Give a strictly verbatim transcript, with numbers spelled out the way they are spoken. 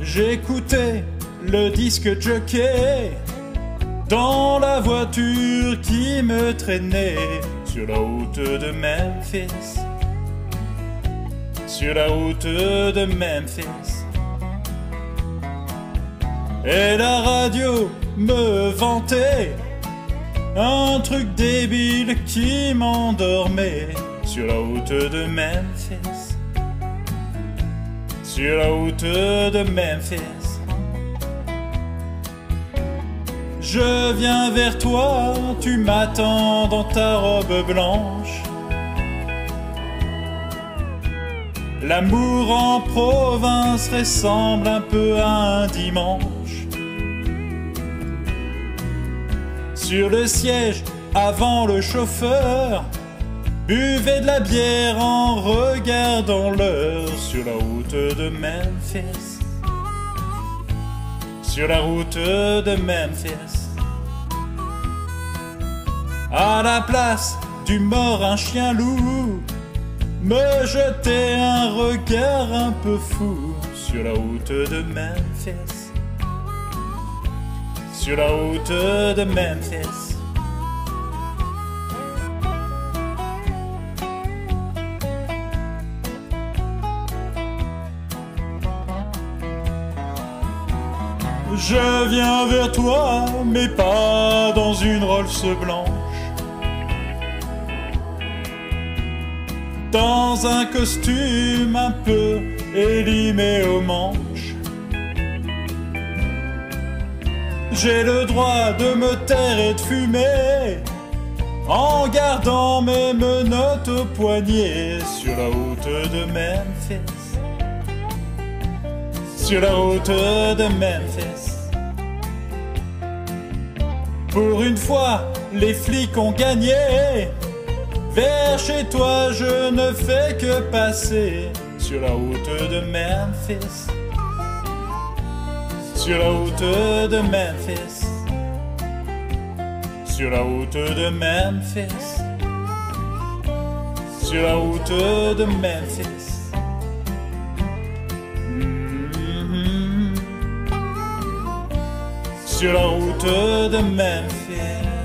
J'écoutais le disque jockey dans la voiture qui me traînait sur la route de Memphis, sur la route de Memphis. Et la radio me vantait un truc débile qui m'endormait sur la route de Memphis, sur la route de Memphis. Je viens vers toi, tu m'attends dans ta robe blanche. L'amour en province ressemble un peu à un dimanche. Sur le siège, avant le chauffeur, buvez de la bière en regardant l'heure sur la route de Memphis, sur la route de Memphis. À la place du mort un chien loup me jetait un regard un peu fou sur la route de Memphis, sur la route de Memphis. Je viens vers toi, mais pas dans une Rolls blanche, dans un costume un peu élimé aux manches. J'ai le droit de me taire et de fumer en gardant mes menottes au poignet sur la route de Memphis, sur la route de Memphis. Pour une fois, les flics ont gagné. Vers chez toi, je ne fais que passer sur la route de Memphis, sur la route de Memphis, sur la route de Memphis, sur la route de Memphis. Mm-hmm. Sur la route de Memphis.